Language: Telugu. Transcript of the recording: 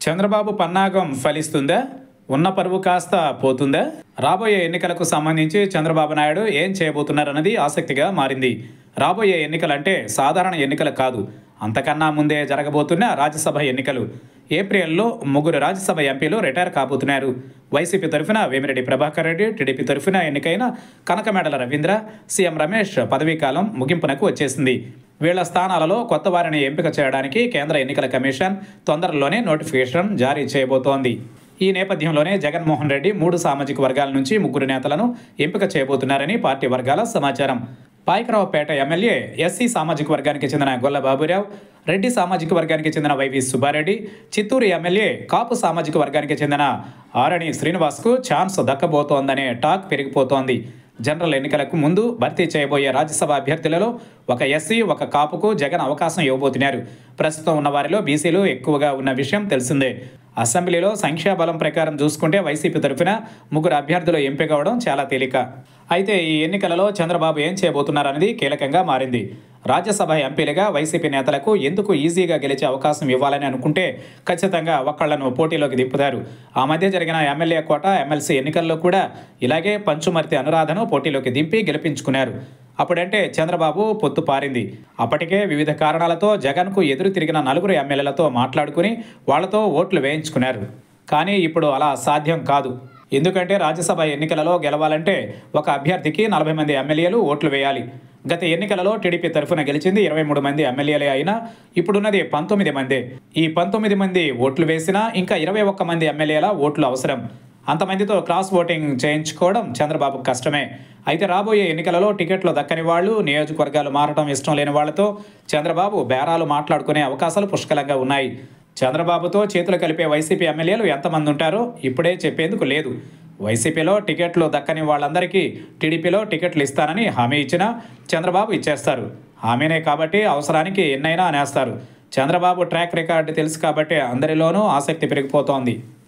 చంద్రబాబు పన్నాగం ఫలిస్తుందా? ఉన్న పరువు కాస్త పోతుందా? రాబోయే ఎన్నికలకు సంబంధించి చంద్రబాబు నాయుడు ఏం చేయబోతున్నారన్నది ఆసక్తిగా మారింది. రాబోయే ఎన్నికలంటే సాధారణ ఎన్నికలు కాదు, అంతకన్నా ముందే జరగబోతున్న రాజ్యసభ ఎన్నికలు. ఏప్రిల్లో 3 రాజ్యసభ ఎంపీలు రిటైర్ కాబోతున్నారు. వైసీపీ తరఫున వేమిరెడ్డి ప్రభాకర్ రెడ్డి, టీడీపీ తరఫున ఎన్నికైన కనకమేడల రవీంద్ర, సీఎం రమేష్ పదవీకాలం ముగింపునకు వచ్చేసింది. వీళ్ల స్థానాలలో కొత్త వారిని ఎంపిక చేయడానికి కేంద్ర ఎన్నికల కమిషన్ తొందరలోనే నోటిఫికేషన్ జారీ చేయబోతోంది. ఈ నేపథ్యంలోనే జగన్మోహన్ రెడ్డి 3 సామాజిక వర్గాల నుంచి 3 నేతలను ఎంపిక చేయబోతున్నారని పార్టీ వర్గాల సమాచారం. పాయకరావుపేట ఎమ్మెల్యే ఎస్సీ సామాజిక వర్గానికి చెందిన గొల్ల బాబురావు, రెడ్డి సామాజిక వర్గానికి చెందిన వైవి సుబ్బారెడ్డి, చిత్తూరు ఎమ్మెల్యే కాపు సామాజిక వర్గానికి చెందిన ఆరణి శ్రీనివాస్కు ఛాన్స్ దక్కబోతోందనే టాక్ పెరిగిపోతోంది. జనరల్ ఎన్నికలకు ముందు భర్తీ చేయబోయే రాజ్యసభ అభ్యర్థులలో ఒక ఎస్సీ, ఒక కాపుకు జగన్ అవకాశం ఇవ్వబోతున్నారు. ప్రస్తుతం ఉన్న వారిలో బీసీలు ఎక్కువగా ఉన్న విషయం తెలిసిందే. అసెంబ్లీలో సంఖ్యాబలం ప్రకారం చూసుకుంటే వైసీపీ తరఫున 3 అభ్యర్థులు ఎంపిక అవడం చాలా తేలిక. అయితే ఈ ఎన్నికలలో చంద్రబాబు ఏం చేయబోతున్నారనేది కీలకంగా మారింది. రాజ్యసభ ఎంపీలుగా వైసీపీ నేతలకు ఎందుకు ఈజీగా గెలిచే అవకాశం ఇవ్వాలని అనుకుంటే ఖచ్చితంగా ఒకళ్లను పోటీలోకి దింపుతారు. ఆ మధ్య జరిగిన ఎమ్మెల్యే కోట, ఎమ్మెల్సీ ఎన్నికల్లో కూడా ఇలాగే పంచుమర్తి అనురాధను పోటీలోకి దింపి గెలిపించుకున్నారు. అప్పుడంటే చంద్రబాబు పొత్తు పారింది. అప్పటికే వివిధ కారణాలతో జగన్కు ఎదురు తిరిగిన 4 ఎమ్మెల్యేలతో మాట్లాడుకుని వాళ్లతో ఓట్లు వేయించుకున్నారు. కానీ ఇప్పుడు అలా సాధ్యం కాదు. ఎందుకంటే రాజ్యసభ ఎన్నికలలో గెలవాలంటే ఒక అభ్యర్థికి 40 మంది ఎమ్మెల్యేలు ఓట్లు వేయాలి. గత ఎన్నికలలో టీడీపీ తరఫున గెలిచింది 23 మంది ఎమ్మెల్యేలే అయినా ఇప్పుడున్నది 19 మందే. ఈ 19 మంది ఓట్లు వేసినా ఇంకా 21 మంది ఎమ్మెల్యేల ఓట్లు అవసరం. అంతమందితో క్రాస్ ఓటింగ్ చేయించుకోవడం చంద్రబాబుకు కష్టమే. అయితే రాబోయే ఎన్నికలలో టికెట్లు దక్కని వాళ్ళు, నియోజకవర్గాలు మారడం ఇష్టం లేని వాళ్లతో చంద్రబాబు బేరాలు మాట్లాడుకునే అవకాశాలు పుష్కలంగా ఉన్నాయి. చంద్రబాబుతో చేతులు కలిపే వైసీపీ ఎమ్మెల్యేలు ఎంతమంది ఉంటారో ఇప్పుడే చెప్పేందుకు లేదు. వైసీపీలో టికెట్లు దక్కని వాళ్ళందరికీ టీడీపీలో టికెట్లు ఇస్తానని హామీ ఇచ్చినా చంద్రబాబు ఇచ్చేస్తారు. హామీనే కాబట్టి అవసరానికి ఎన్నైనా అనేస్తారు. చంద్రబాబు ట్రాక్ రికార్డు తెలుసు కాబట్టి అందరిలోనూ ఆసక్తి పెరిగిపోతోంది.